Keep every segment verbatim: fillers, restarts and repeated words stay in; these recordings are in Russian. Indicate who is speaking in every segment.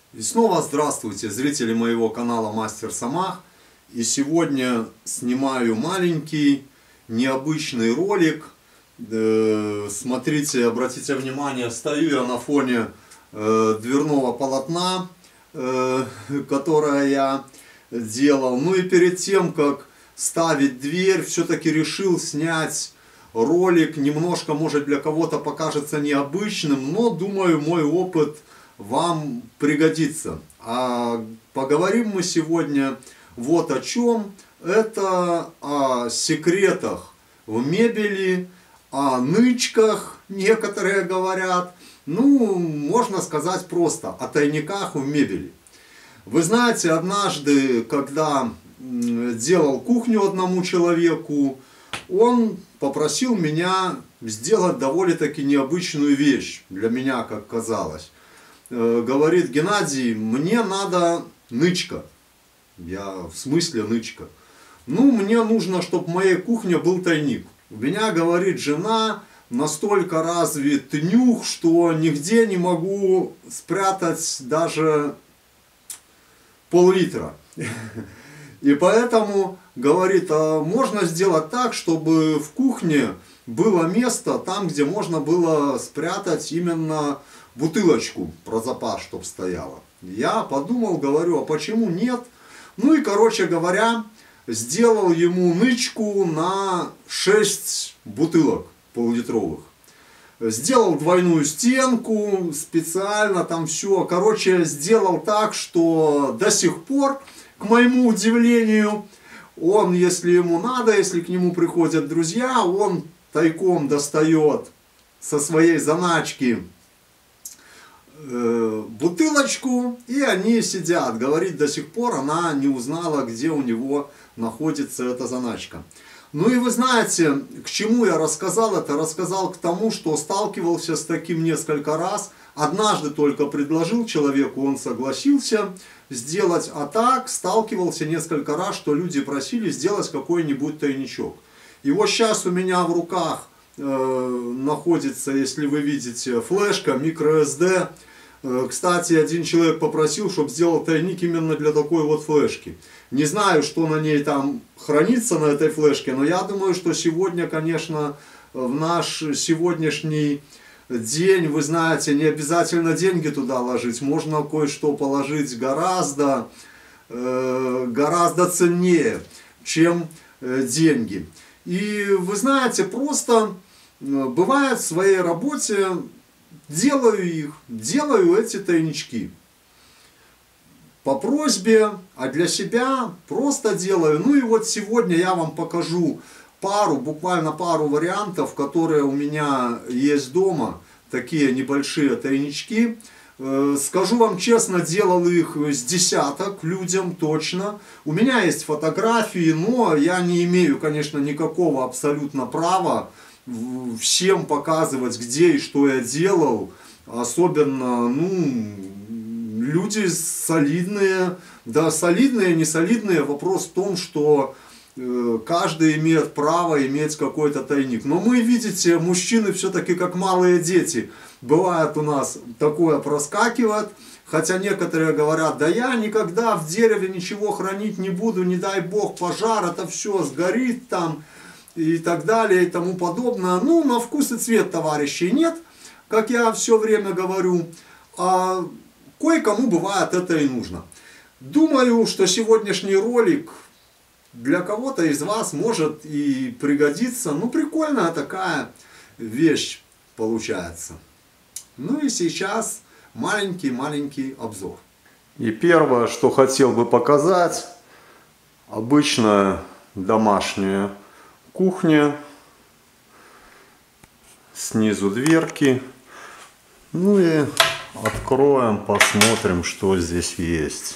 Speaker 1: И снова здравствуйте, зрители моего канала Мастер Самах. И сегодня снимаю маленький, необычный ролик. Смотрите, обратите внимание, стою я на фоне дверного полотна, которое я делал. Ну и перед тем, как ставить дверь, все-таки решил снять ролик. Немножко, может, для кого-то покажется необычным, но, думаю, мой опыт вам пригодится. А поговорим мы сегодня вот о чем. Это о секретах в мебели, о нычках, некоторые говорят. Ну, можно сказать просто, о тайниках в мебели. Вы знаете, однажды, когда делал кухню одному человеку, он попросил меня сделать довольно-таки необычную вещь, для меня, как казалось. Говорит: Геннадий, мне надо нычка. Я: в смысле нычка? Ну, мне нужно, чтобы в моей кухне был тайник. У меня, говорит, жена, настолько развит нюх, что нигде не могу спрятать даже пол-литра. И поэтому, говорит, а можно сделать так, чтобы в кухне было место там, где можно было спрятать именно бутылочку про запас, чтобы стояла. Я подумал, говорю, а почему нет? Ну и, короче говоря, сделал ему нычку на шесть бутылок пол-литровых. Сделал двойную стенку, специально там все. Короче, сделал так, что до сих пор, к моему удивлению, он, если ему надо, если к нему приходят друзья, он тайком достает со своей заначки бутылочку, и они сидят. Говорит, до сих пор она не узнала, где у него находится эта заначка. Ну и вы знаете, к чему я рассказал это? Рассказал к тому, что сталкивался с таким несколько раз. Однажды только предложил человеку, он согласился сделать, а так сталкивался несколько раз, что люди просили сделать какой-нибудь тайничок. И вот сейчас у меня в руках э, находится, если вы видите, флешка microSD. Кстати, один человек попросил, чтобы сделал тайник именно для такой вот флешки. Не знаю, что на ней там хранится, на этой флешке, но я думаю, что сегодня, конечно, в наш сегодняшний день, вы знаете, не обязательно деньги туда ложить. Можно кое-что положить гораздо, гораздо ценнее, чем деньги. И вы знаете, просто бывает в своей работе, делаю их, делаю эти тайнички. По просьбе, а для себя просто делаю. Ну и вот сегодня я вам покажу пару, буквально пару вариантов, которые у меня есть дома. Такие небольшие тайнички. Скажу вам честно, делал их с десяток людям точно. У меня есть фотографии, но я не имею, конечно, никакого абсолютно права всем показывать, где и что я делал. Особенно, ну, люди солидные. Да, солидные, не солидные. Вопрос в том, что э, каждый имеет право иметь какой-то тайник. Но мы, видите, мужчины все-таки как малые дети. Бывает у нас такое проскакивает. Хотя некоторые говорят, да я никогда в дереве ничего хранить не буду, не дай бог пожар, это все сгорит там. И так далее, и тому подобное. Ну, на вкус и цвет товарищей нет, как я все время говорю. А кое-кому бывает это и нужно. Думаю, что сегодняшний ролик для кого-то из вас может и пригодиться. Ну, прикольная такая вещь получается. Ну и сейчас маленький-маленький обзор. И первое, что хотел бы показать, обычная домашняя кухня, снизу дверки. Ну и откроем, посмотрим, что здесь есть.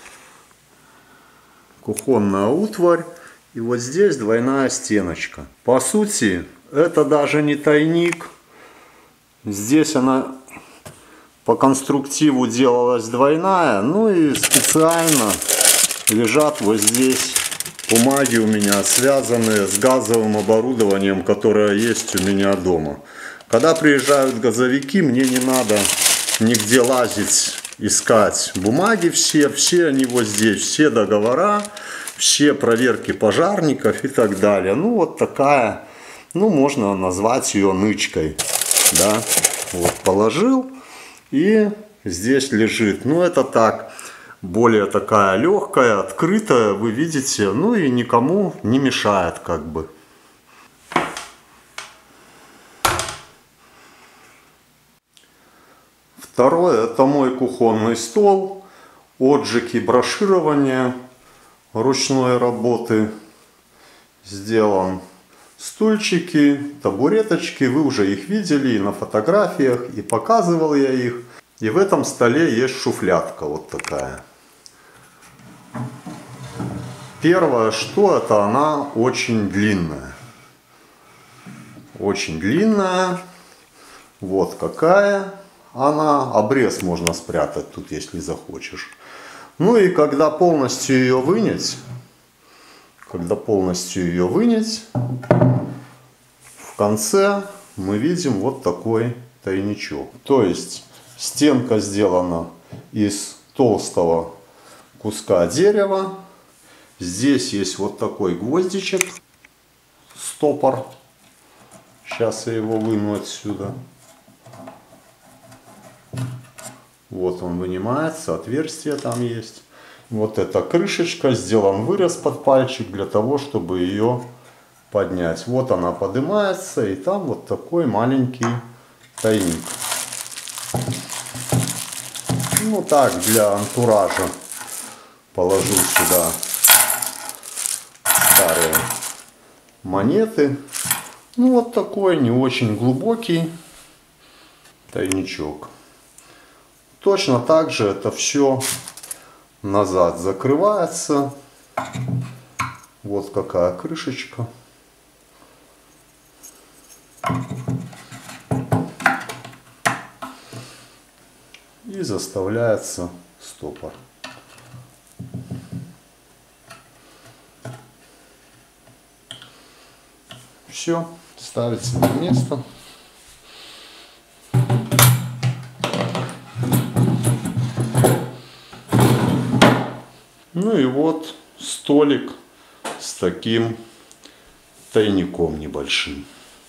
Speaker 1: Кухонная утварь. И вот здесь двойная стеночка. По сути, это даже не тайник. Здесь она по конструктиву делалась двойная. Ну и специально лежат вот здесь бумаги у меня, связанные с газовым оборудованием, которое есть у меня дома. Когда приезжают газовики, мне не надо нигде лазить искать бумаги все, все они вот здесь, все договора, все проверки пожарников и так далее. Ну вот такая, ну можно назвать ее нычкой, да. Вот положил и здесь лежит. Ну это так, более такая легкая, открытая, вы видите, ну и никому не мешает как бы. Второе, это мой кухонный стол, отжиг и броширование ручной работы. Сделан стульчики, табуреточки, вы уже их видели и на фотографиях, и показывал я их. И в этом столе есть шуфлядка вот такая. Первое, что это, она очень длинная. Очень длинная. Вот какая она. Обрез можно спрятать тут, если захочешь. Ну и когда полностью ее вынять, когда полностью ее вынять, в конце мы видим вот такой тайничок. То есть стенка сделана из толстого куска дерева. Здесь есть вот такой гвоздичек, стопор. Сейчас я его выну отсюда. Вот он вынимается, отверстие там есть. Вот эта крышечка, сделан вырез под пальчик для того, чтобы ее поднять. Вот она поднимается, и там вот такой маленький тайник. Ну так, для антуража положу сюда старые монеты. Ну вот такой не очень глубокий тайничок. Точно так же это все назад закрывается. Вот какая крышечка. И заставляется стопор. Все, ставится на место. Ну и вот столик с таким тайником небольшим.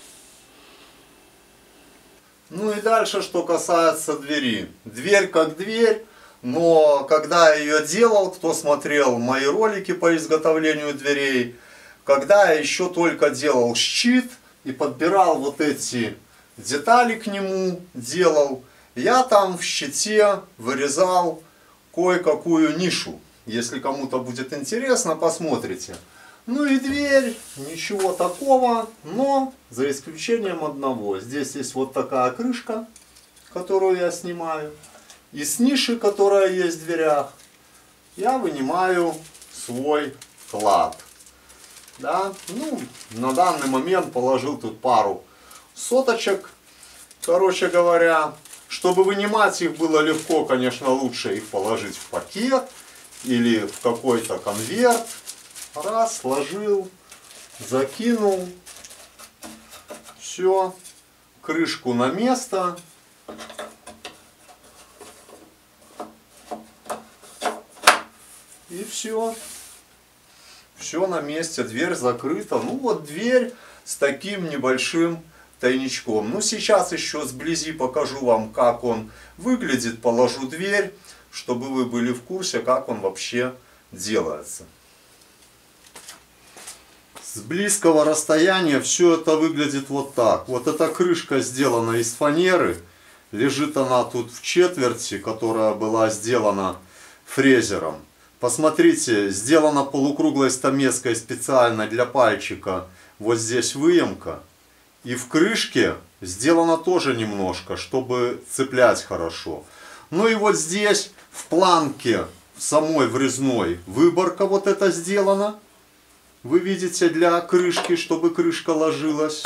Speaker 1: Ну и дальше, что касается двери. Дверь как дверь, но когда я ее делал, кто смотрел мои ролики по изготовлению дверей, когда я еще только делал щит и подбирал вот эти детали к нему, делал, я там в щите вырезал кое-какую нишу. Если кому-то будет интересно, посмотрите. Ну и дверь, ничего такого, но за исключением одного. Здесь есть вот такая крышка, которую я снимаю. И с ниши, которая есть в дверях, я вынимаю свой клад. Да? Ну, на данный момент положил тут пару соточек. Короче говоря, чтобы вынимать их было легко, конечно, лучше их положить в пакет или в какой-то конверт. Раз, сложил, закинул. Все. Крышку на место. И все. Все на месте. Дверь закрыта. Ну вот дверь с таким небольшим тайничком. Ну сейчас еще сблизи покажу вам, как он выглядит. Положу дверь, чтобы вы были в курсе, как он вообще делается. С близкого расстояния все это выглядит вот так. Вот эта крышка сделана из фанеры. Лежит она тут в четверти, которая была сделана фрезером. Посмотрите, сделана полукруглой стамеской специально для пальчика. Вот здесь выемка. И в крышке сделано тоже немножко, чтобы цеплять хорошо. Ну и вот здесь в планке самой врезной выборка вот это сделана. Вы видите, для крышки, чтобы крышка ложилась.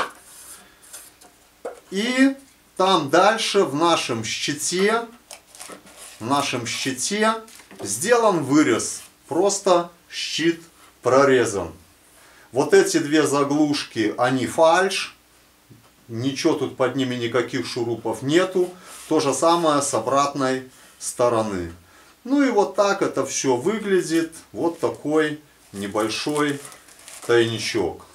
Speaker 1: И там дальше в нашем щите, в нашем щите сделан вырез. Просто щит прорезан. Вот эти две заглушки, они фальш. Ничего тут под ними, никаких шурупов нету. То же самое с обратной стороны. Ну и вот так это все выглядит. Вот такой небольшой тайничок.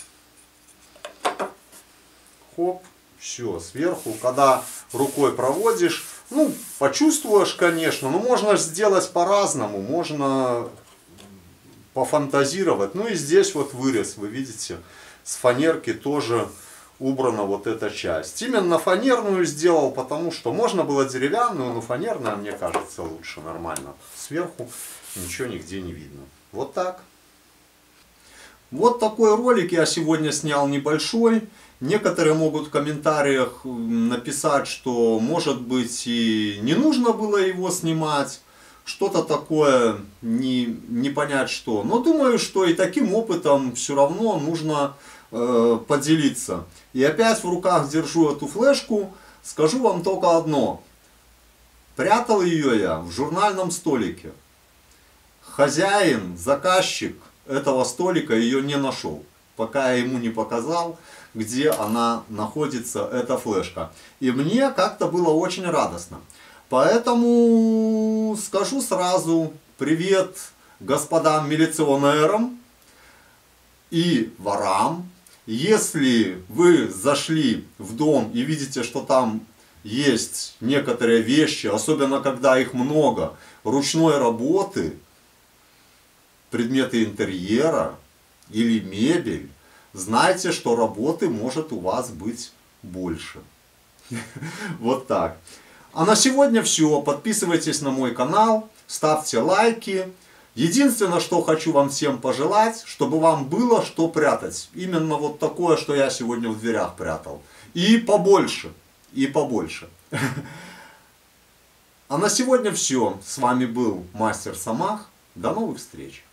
Speaker 1: Хоп, все, сверху, когда рукой проводишь, ну, почувствуешь, конечно, но можно сделать по-разному, можно пофантазировать. Ну и здесь вот вырез, вы видите, с фанерки тоже убрана вот эта часть. Именно фанерную сделал, потому что можно было деревянную, но фанерная, мне кажется, лучше, нормально. Сверху ничего нигде не видно. Вот так. Вот такой ролик я сегодня снял небольшой. Некоторые могут в комментариях написать, что может быть и не нужно было его снимать. Что-то такое, не, не понять что. Но думаю, что и таким опытом все равно нужно э, поделиться. И опять в руках держу эту флешку. Скажу вам только одно. Прятал ее я в журнальном столике. Хозяин, заказчик этого столика ее не нашел. Пока я ему не показал, где она находится, эта флешка. И мне как-то было очень радостно. Поэтому скажу сразу привет господам милиционерам и ворам. Если вы зашли в дом и видите, что там есть некоторые вещи, особенно когда их много, ручной работы, предметы интерьера или мебель, знайте, что работы может у вас быть больше. Вот так. А на сегодня все. Подписывайтесь на мой канал, ставьте лайки. Единственное, что хочу вам всем пожелать, чтобы вам было что прятать. Именно вот такое, что я сегодня в дверях прятал. И побольше. И побольше. А на сегодня все. С вами был Мастер Самах. До новых встреч.